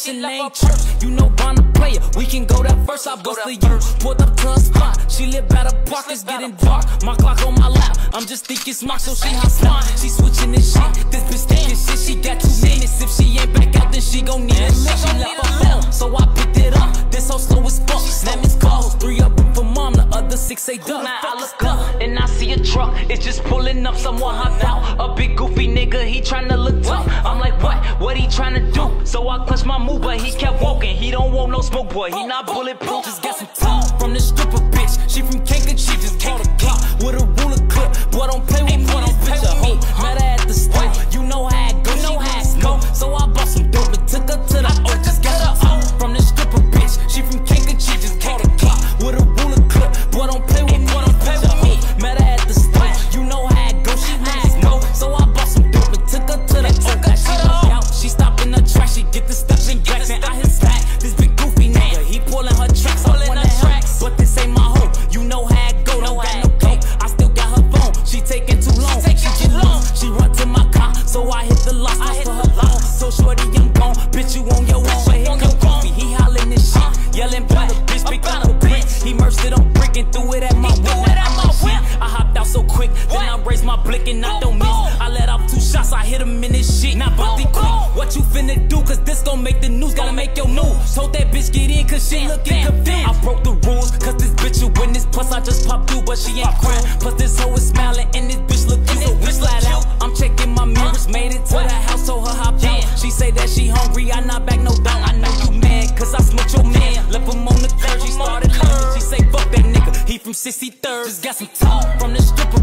question ain't church. You know Bonner player, we can go that first. I bust the U, pulled up to a spot. She live by the park, it's getting dark. My clock on my lap, I'm just thinking smart, so she hot smart. She switching this shit, this bitch thinking shit. She got 2 minutes, if she ain't back out, then she gon' need a minute. She left her phone, so I picked it up. This hoe slow as fuck, snap his calls. 3 up for mom, the other 6 say duck. Now I look up, and I see a truck, it's just pulling up, someone hopped out. A big goofy nigga, he tryna look tough. I'm like, what he tryna do? So I clutched my move, but he kept walking. He don't want no smoke, boy, he not bulletproof. Just got some talk from this stripper bitch. She from Kankakee, just caught a clock with a ruler clip. Boy, don't play with me, this bitch a hoe. Met her at the store, you know how it go, she has go. So I bought some dope and took her to the O. Just got her out from this stripper bitch. She from Kankakee, just caught a clock with a ruler clip. Boy, don't play with me, this bitch a hoe. Met her at the store, you know how it go, she has go. So I bought some dope and took her to the O. She looked out, she stopped in the track, she get the stepping back, and I hit back. This big goofy nigga, he pulling her tracks, all in the tracks. But this ain't my hoe, you know how it go, don't got no coke. I still got her phone, she taking too long. She get long, she run to my car, so I hit the lock, I hit her long. So shorty, I'm gone, bitch, you on your own. But here come Goofy, he hollering this shit, yelling by the bitch, pick up the brick. He merged it on brick and threw it at my whip. I hopped out so quick, then I raised my blick and I don't miss. I let off 2 shots, I hit him in his shit. Now Bumpy quick, what you finna do? Cause this gon' make the news, gotta make your news. Told that bitch get in cause she looking confused. I broke the rules, cause this bitch a witness. Plus I just popped through, but she ain't crying. Plus this hoe is smiling and this bitch look cute. So we slide out, I'm checking my mirrors. Made it to the house, told her hop out. She say that she hungry, I not back no doubt. I know you mad, cause I smoked your man. Left him on the curb, she started laughing. She say fuck that nigga, he from 63rd. Just got some talk from the stripper